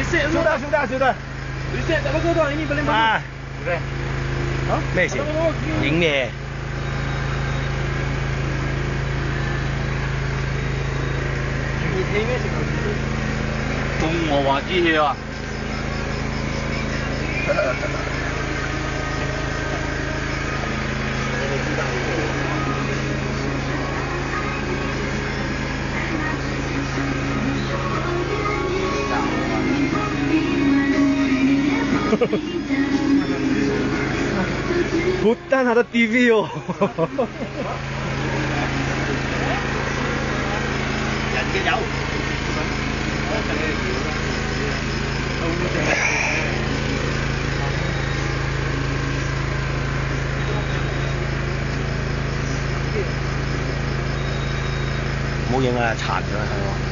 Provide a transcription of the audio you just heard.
收得。啊，对。咩事？影咩？ 中我話機器啊！ Hutan ada TV oh. Mau yang 殘咗係喎。